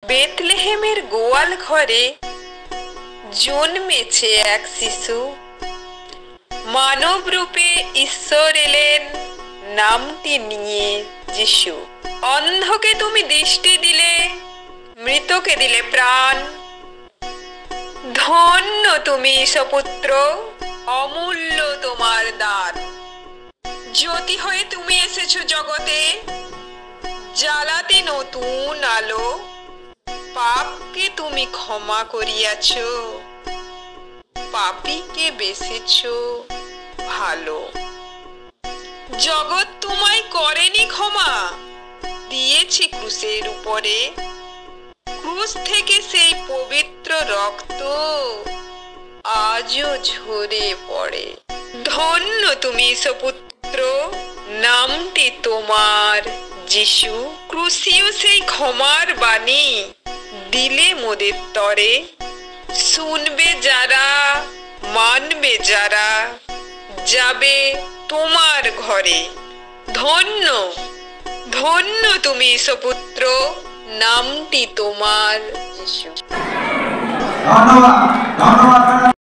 বেথলেহেমের গোয়াল ঘরে জন্মেছে এক শিশু। মানব রূপে ঈশ্বর এলেন, নামটি নিয়ে যিশু। অন্ধকে তুমি দৃষ্টি দিলে, মৃতকে দিলে প্রাণ। ধন্য তুমি ঈশ্বপুত্র, অমূল্য তোমার দান। জ্যোতি হয়ে তুমি এসেছো জগতে, জ্বালাতে নতুন আলো। পাপকে তুমি ক্ষমা করিয়াছ, পাপীকে বেসেছ ভালো। জগৎ তোমায় করেনি ক্ষমা, দিয়েছে ক্রুশের উপরে। ক্রুশ থেকে সেই পবিত্র রক্ত আজও ঝরে পড়ে। ধন্য তুমি ঈশ্বপুত্র, নামটি তোমার যিশু। ক্রুশীয় সেই ক্ষমার বাণী দিলে মোদের তরে। শুনবে যারা, মানবে যারা, যাবে তোমার ঘরে। ধন্য ধন্য তুমি ঈশ্বপুত্র, নামটি তোমার যিশু। ধন্যবাদ, ধন্যবাদ।